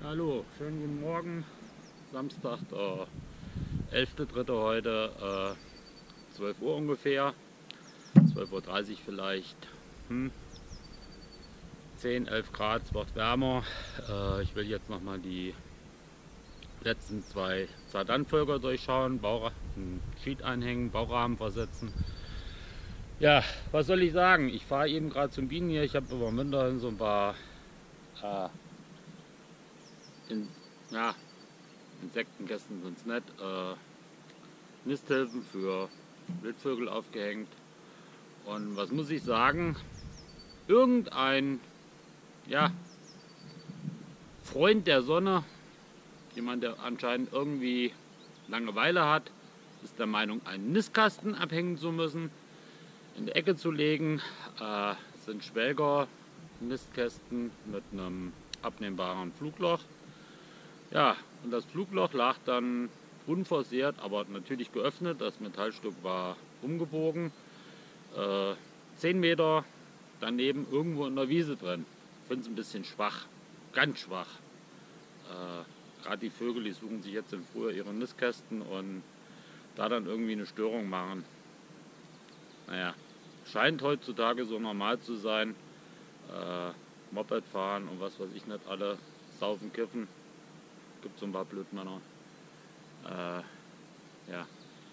Hallo, schönen guten Morgen. Samstag, der 11.3. heute, 12 Uhr ungefähr, 12:30 Uhr vielleicht. 10, 11 Grad, es wird wärmer. Ich will jetzt nochmal die letzten zwei Zardanvölker durchschauen, Sheet einhängen, Baurahmen versetzen. Ja, was soll ich sagen? Ich fahre eben gerade zum Bienen hier. Ich habe über den Winter so ein paar Insektenkästen sind es nicht, Nisthilfen für Wildvögel aufgehängt. Und was muss ich sagen? Irgendein Freund der Sonne, jemand, der anscheinend irgendwie Langeweile hat, ist der Meinung, einen Nistkasten abhängen zu müssen, in der Ecke zu legen. Sind Schwelger-Nistkästen mit einem abnehmbaren Flugloch. Ja, und das Flugloch lag dann unversehrt, aber natürlich geöffnet. Das Metallstück war umgebogen. 10 Meter daneben irgendwo in der Wiese drin. Ich finde es ein bisschen schwach, ganz schwach. Gerade die Vögel, die suchen sich jetzt im Frühjahr ihre Nistkästen und da dann irgendwie eine Störung machen. Naja, scheint heutzutage so normal zu sein. Moped fahren und was weiß ich nicht, alle saufen, kiffen. Gibt so ein paar Blödmänner. Ja,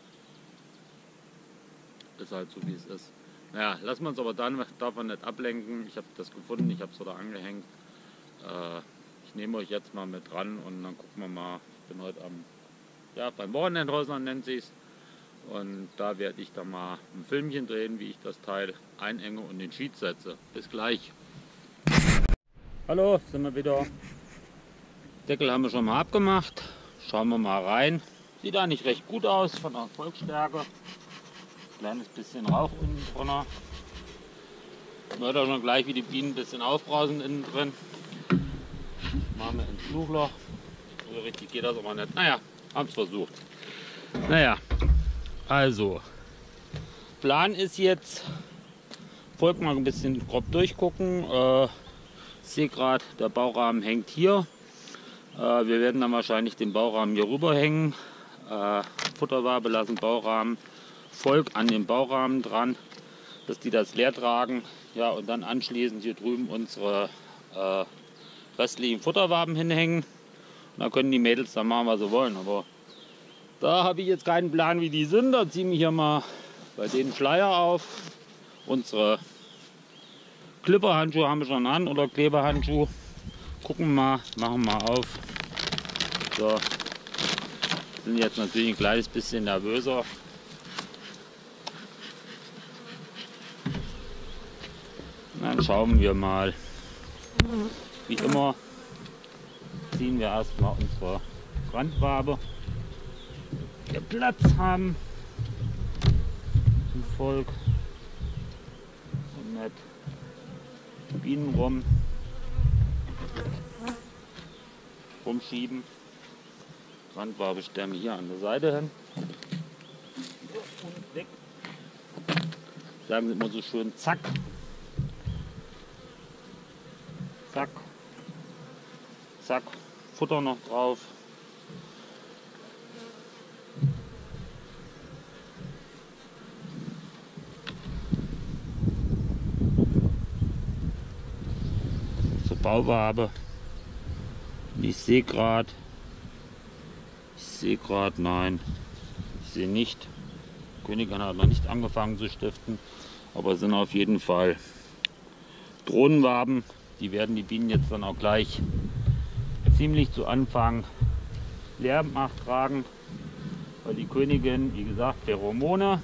ist halt so wie es ist. Naja, lassen wir uns aber dann davon nicht ablenken. Ich habe das gefunden, ich habe es da angehängt. Ich nehme euch jetzt mal mit dran und dann gucken wir mal. Ich bin heute beim Wochenendhäusler nennt sich's. Und da werde ich dann mal ein Filmchen drehen, wie ich das Teil einenge und den Sheet setze. Bis gleich. Hallo, sind wir wieder. Deckel haben wir schon mal abgemacht. Schauen wir mal rein. Sieht eigentlich recht gut aus von der Erfolgsstärke. Kleines bisschen Rauch unten drunter. Hört auch schon gleich, wie die Bienen ein bisschen aufbrausen innen drin. Machen wir ins Flugloch. So richtig geht das aber nicht. Naja, haben es versucht. Naja, also. Plan ist jetzt, folgt mal ein bisschen grob durchgucken. Ich sehe gerade, der Baurahmen hängt hier. Wir werden dann wahrscheinlich den Baurahmen hier rüber hängen. Futterwabe lassen, Baurahmen, Volk an den Baurahmen dran, dass die das leer tragen. Ja, und dann anschließend hier drüben unsere restlichen Futterwaben hinhängen. Und dann können die Mädels dann machen, was sie wollen. Aber da habe ich jetzt keinen Plan, wie die sind. Da ziehen wir hier mal bei den Schleier auf. Unsere Clipper-Handschuhe haben wir schon an oder Kleberhandschuhe. Gucken wir mal, machen wir auf. So, sind jetzt natürlich ein kleines bisschen nervöser. Dann schauen wir mal. Wie immer ziehen wir erstmal unsere Brandwabe. Wir Platz haben im Volk und nicht Bienen rumschieben. Brandwabe stellen wir hier an der Seite hin. Und weg. Sagen sie immer so schön, zack. Zack. Zack. Futter noch drauf. Zur Bauwabe. Ich sehe gerade, nein, ich sehe nicht. Königin hat noch nicht angefangen zu stiften, aber es sind auf jeden Fall Drohnenwaben. Die werden die Bienen jetzt dann auch gleich ziemlich zu Anfang leer tragen, weil die Königin, wie gesagt, Pheromone.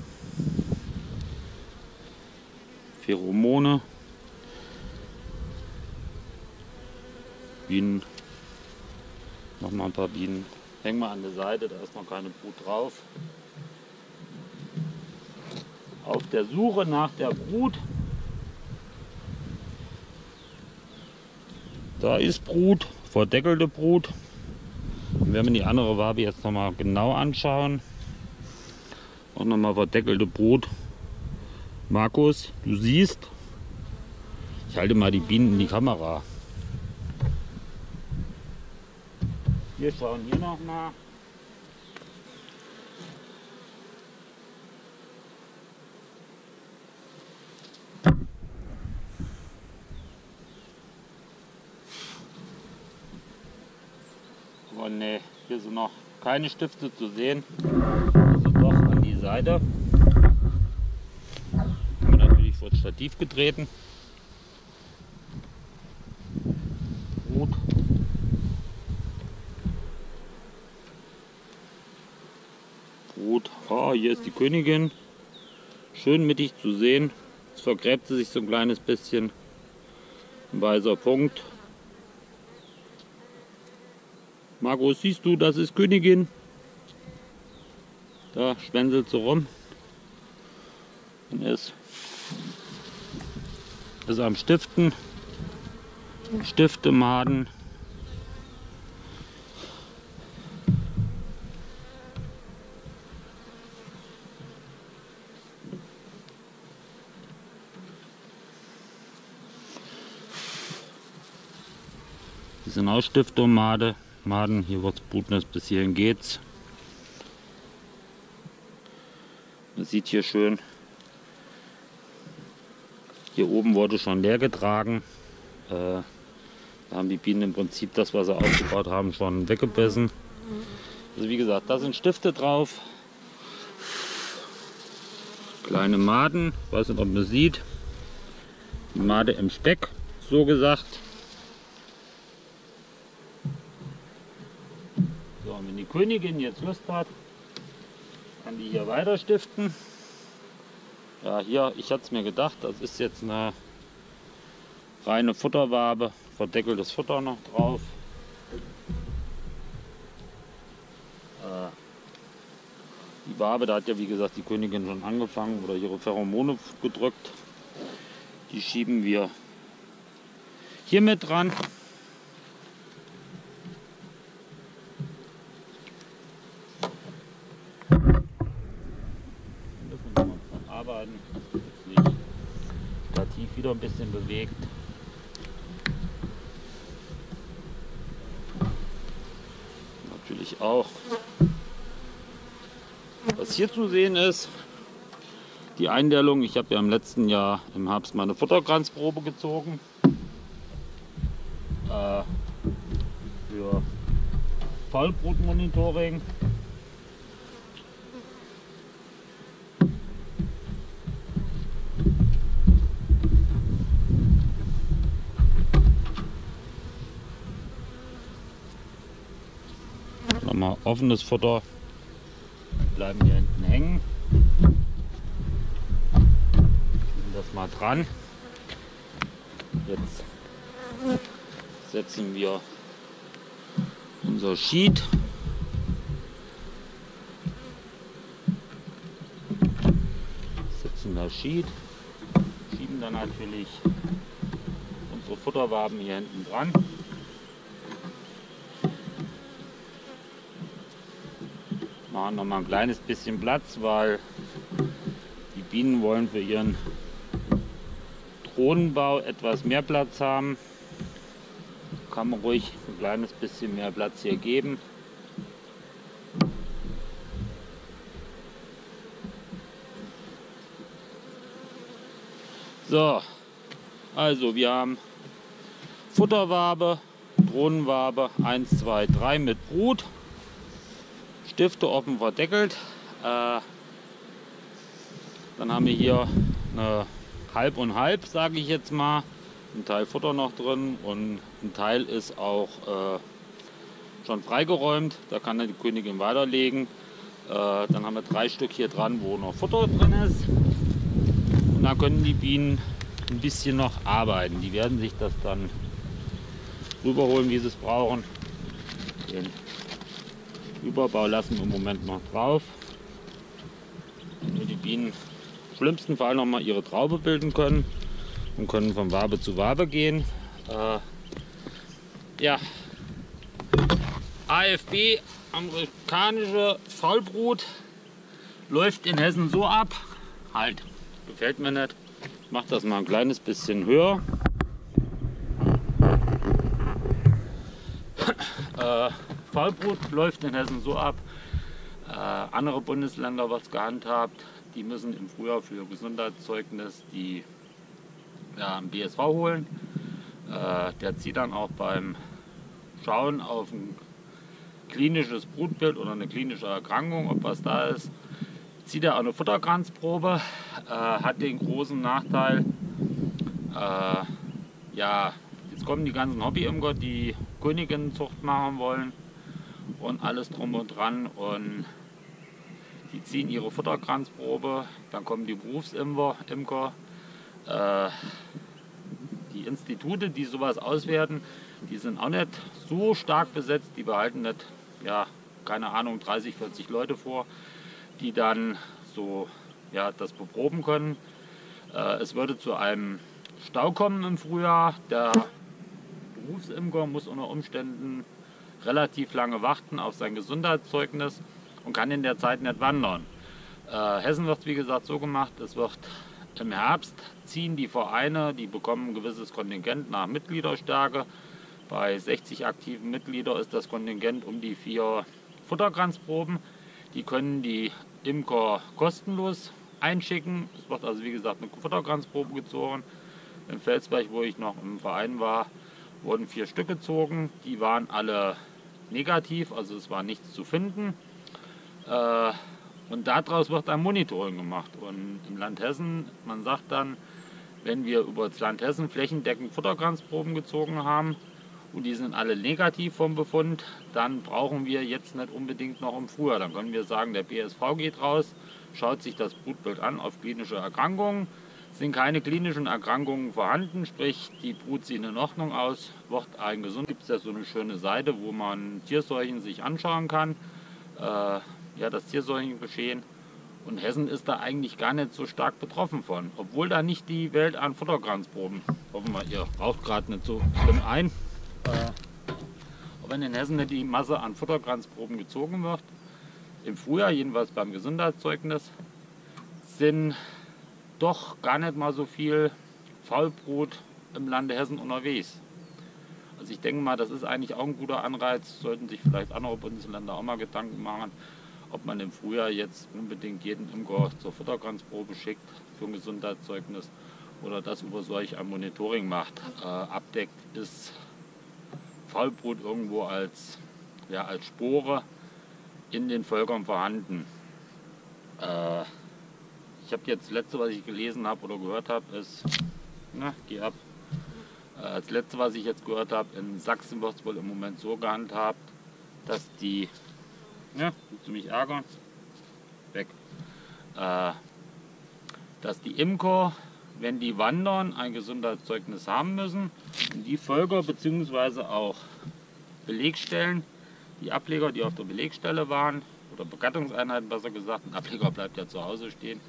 Bienen. Noch mal ein paar Bienen. Hängen wir an der Seite, da ist noch keine Brut drauf. Auf der Suche nach der Brut. Da ist Brut, verdeckelte Brut. Und wenn wir die andere Wabe jetzt noch mal genau anschauen. Auch noch mal verdeckelte Brut. Markus, du siehst. Ich halte mal die Bienen in die Kamera. Wir schauen hier noch mal. Aber ne, hier sind noch keine Stifte zu sehen. Also doch an die Seite. Haben wir natürlich vor das Stativ getreten. Gut. Gut. Oh, hier ist die Königin. Schön mittig zu sehen. Jetzt vergräbt sie sich so ein kleines bisschen. Ein weißer Punkt. Markus, siehst du, das ist Königin. Da schwänzelt sie rum. Und ist am Stiften. Stiftemaden. Die sind auch Stiftmaden. Hier wird es Brutnest, bis hierhin geht's. Man sieht hier schön, hier oben wurde schon leer getragen. Da haben die Bienen im Prinzip das, was sie aufgebaut haben, schon weggebissen. Also wie gesagt, da sind Stifte drauf. Kleine Maden, ich weiß nicht, ob man sieht. Die Made im Speck, so gesagt. So, und wenn die Königin jetzt Lust hat, kann die hier weiter stiften. Ja, hier, ich hatte es mir gedacht, das ist jetzt eine reine Futterwabe, verdeckeltes Futter noch drauf. Die Wabe, da hat ja wie gesagt die Königin schon angefangen oder ihre Pheromone gedrückt. Die schieben wir hier mit dran. Müssen wir mal dran arbeiten. Jetzt nicht Stativ wieder ein bisschen bewegt. Natürlich auch. Was hier zu sehen ist, die Eindellung. Ich habe ja im letzten Jahr im Herbst meine Futterkranzprobe gezogen. Für Vollbrutmonitoring. Nochmal offenes Futter. Bleiben hier hinten hängen. Nehmen das mal dran. Jetzt setzen wir unser Sheet. Setzen das Sheet. Schieben dann natürlich unsere Futterwaben hier hinten dran. Machen noch mal ein kleines bisschen Platz, weil die Bienen wollen für ihren Drohnenbau etwas mehr Platz haben. Kann man ruhig ein kleines bisschen mehr Platz hier geben. So, also wir haben Futterwabe, Drohnenwabe 1, 2, 3 mit Brut. Stifte offen verdeckelt. Dann haben wir hier eine halb und halb, sage ich jetzt mal. Ein Teil Futter noch drin und ein Teil ist auch schon freigeräumt. Da kann dann die Königin weiterlegen. Dann haben wir 3 Stück hier dran, wo noch Futter drin ist. Und dann können die Bienen ein bisschen noch arbeiten. Die werden sich das dann rüberholen, wie sie es brauchen. Den Überbau lassen wir im Moment noch drauf. Damit die Bienen im schlimmsten Fall noch mal ihre Traube bilden können und können von Wabe zu Wabe gehen. Ja, AFB, amerikanische Vollbrut, läuft in Hessen so ab. Halt, gefällt mir nicht. Ich mache das mal ein kleines bisschen höher. Faulbrut läuft in Hessen so ab. Andere Bundesländer wird es gehandhabt. Die müssen im Frühjahr für Gesundheitszeugnis die einen BSV holen. Der zieht dann auch beim Schauen auf ein klinisches Brutbild oder eine klinische Erkrankung, ob was da ist, zieht er auch eine Futterkranzprobe. Hat den großen Nachteil, ja, jetzt kommen die ganzen Hobbyimker, die Königinnenzucht machen wollen und alles drum und dran, und die ziehen ihre Futterkranzprobe. Dann kommen die Berufsimker, die Institute, die sowas auswerten, die sind auch nicht so stark besetzt, die behalten nicht, ja, keine Ahnung, 30, 40 Leute vor, die dann so, ja, das beproben können. Es würde zu einem Stau kommen im Frühjahr. Der Berufsimker muss unter Umständen relativ lange warten auf sein Gesundheitszeugnis und kann in der Zeit nicht wandern. Hessen wird es wie gesagt so gemacht, es wird im Herbst ziehen die Vereine, die bekommen ein gewisses Kontingent nach Mitgliederstärke. Bei 60 aktiven Mitgliedern ist das Kontingent um die 4 Futterkranzproben. Die können die Imker kostenlos einschicken. Es wird also wie gesagt eine Futterkranzprobe gezogen. In Felsberg, wo ich noch im Verein war, wurden 4 Stück gezogen. Die waren alle negativ, also es war nichts zu finden. Und daraus wird ein Monitoring gemacht. Und im Land Hessen, man sagt dann, wenn wir über das Land Hessen flächendeckend Futterkranzproben gezogen haben und die sind alle negativ vom Befund, dann brauchen wir jetzt nicht unbedingt noch im Frühjahr. Dann können wir sagen, der BSV geht raus, schaut sich das Brutbild an auf klinische Erkrankungen. Sind keine klinischen Erkrankungen vorhanden, sprich die Brut sieht in Ordnung aus, wird ein gesund. Gibt es ja so eine schöne Seite, wo man Tierseuchen sich anschauen kann. Ja, das Tierseuchengeschehen. Und Hessen ist da eigentlich gar nicht so stark betroffen von, obwohl da nicht die Welt an Futterkranzproben, hoffen wir, ihr raucht gerade nicht so schlimm ein, aber wenn in Hessen nicht die Masse an Futterkranzproben gezogen wird, im Frühjahr, jedenfalls beim Gesundheitszeugnis, sind doch gar nicht mal so viel Faulbrut im Lande Hessen unterwegs. Also ich denke mal, das ist eigentlich auch ein guter Anreiz, sollten sich vielleicht andere Bundesländer auch mal Gedanken machen, ob man im Frühjahr jetzt unbedingt jeden Imker zur Futterkranzprobe schickt für ein Gesundheitszeugnis oder das über solch ein Monitoring macht. Abdeckt ist Faulbrut irgendwo als Spore in den Völkern vorhanden. Ich habe jetzt, das letzte, was ich gelesen habe oder gehört habe, ist, geh ab. Das letzte, was ich jetzt gehört habe, in Sachsen wird es wohl im Moment so gehandhabt, dass die, willst du mich ärgern? Weg. Dass die Imker, wenn die wandern, ein Gesundheitszeugnis haben müssen. Und die Völker bzw. auch Belegstellen, die Ableger, die auf der Belegstelle waren, oder Begattungseinheiten besser gesagt, ein Ableger bleibt ja zu Hause stehen,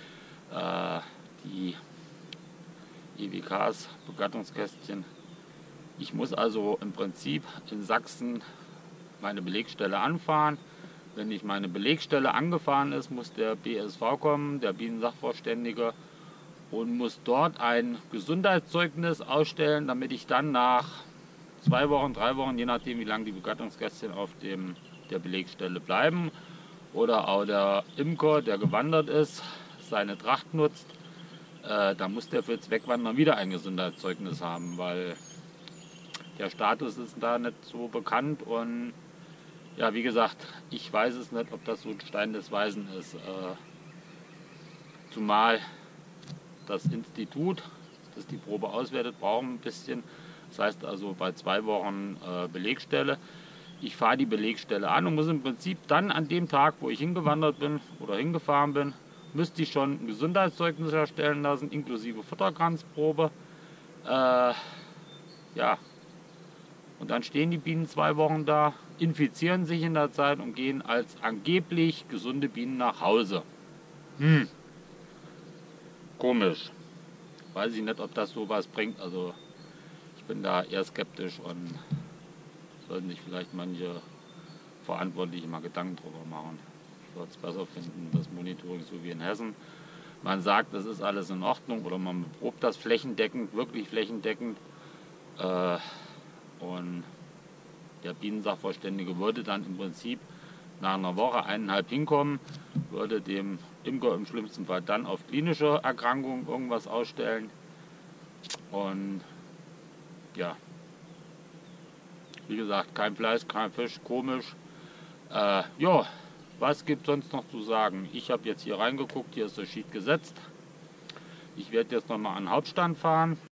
die EWKs, Begattungskästchen. Ich muss also im Prinzip in Sachsen meine Belegstelle anfahren. Wenn ich meine Belegstelle angefahren ist, muss der BSV kommen, der Bienensachverständige, und muss dort ein Gesundheitszeugnis ausstellen, damit ich dann nach 2 Wochen, 3 Wochen, je nachdem wie lange die Begattungskästchen auf der Belegstelle bleiben, oder auch der Imker, der gewandert ist, seine Tracht nutzt, da muss der fürs Wegwandern wieder ein Gesundheitszeugnis haben, weil der Status ist da nicht so bekannt. Und ja, wie gesagt, ich weiß es nicht, ob das so ein Stein des Weisen ist. Zumal das Institut, das die Probe auswertet, braucht ein bisschen. Das heißt also bei 2 Wochen Belegstelle. Ich fahre die Belegstelle an und muss im Prinzip dann an dem Tag, wo ich hingewandert bin oder hingefahren bin, müsste ich schon ein Gesundheitszeugnis erstellen lassen, inklusive Futterkranzprobe. Ja. Und dann stehen die Bienen 2 Wochen da, infizieren sich in der Zeit und gehen als angeblich gesunde Bienen nach Hause. Komisch. Weiß ich nicht, ob das sowas bringt. Also ich bin da eher skeptisch und sollten sich vielleicht manche Verantwortliche mal Gedanken drüber machen. Ich würde es besser finden, das Monitoring so wie in Hessen. Man sagt, das ist alles in Ordnung oder man beprobt das flächendeckend, wirklich flächendeckend. Und Der Bienensachverständige würde dann im Prinzip nach einer Woche, 1,5 hinkommen, würde dem Imker im schlimmsten Fall dann auf klinische Erkrankungen irgendwas ausstellen. Und ja, wie gesagt, kein Fleisch, kein Fisch, komisch. Ja, was gibt sonst noch zu sagen? Ich habe jetzt hier reingeguckt, hier ist das Sheet gesetzt. Ich werde jetzt nochmal an den Hauptstand fahren.